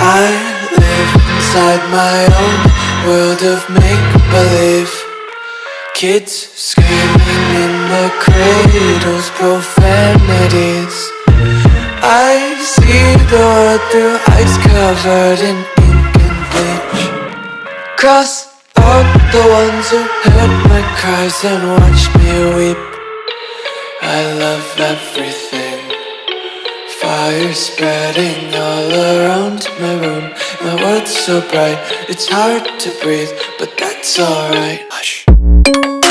I live inside my own world of make-believe. Kids screaming in the cradles, profanities. I see the world through ice covered in ink and bleach. Cross out the ones who heard my cries and watched me weep. I love everything. Fire spreading all around my room. My world's so bright, it's hard to breathe, but that's alright. Hush.